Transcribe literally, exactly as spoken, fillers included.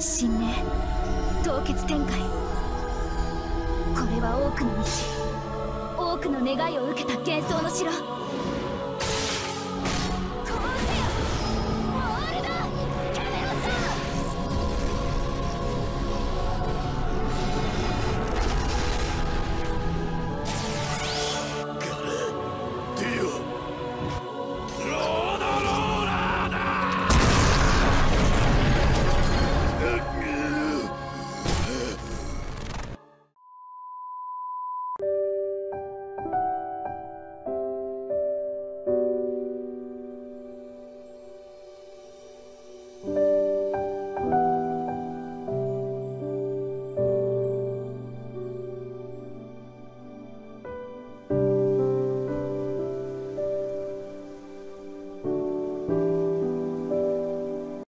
神明凍結展開。これは多くの道、多くの願いを受けた幻想の城。